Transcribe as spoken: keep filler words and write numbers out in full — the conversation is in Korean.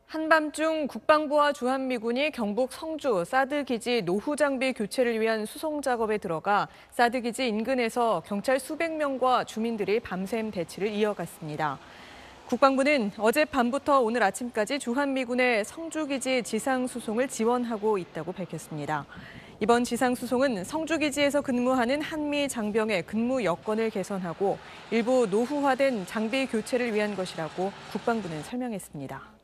한밤중 국방부와 주한미군이 경북 성주 사드 기지 노후 장비 교체를 위한 수송 작업에 들어가 사드 기지 인근에서 경찰 수백 명과 주민들이 밤샘 대치를 이어갔습니다. 국방부는 어젯밤부터 오늘 아침까지 주한미군의 성주 기지 지상 수송을 지원하고 있다고 밝혔습니다. 이번 지상 수송은 성주 기지에서 근무하는 한미 장병의 근무 여건을 개선하고 일부 노후화된 장비 교체를 위한 것이라고 국방부는 설명했습니다.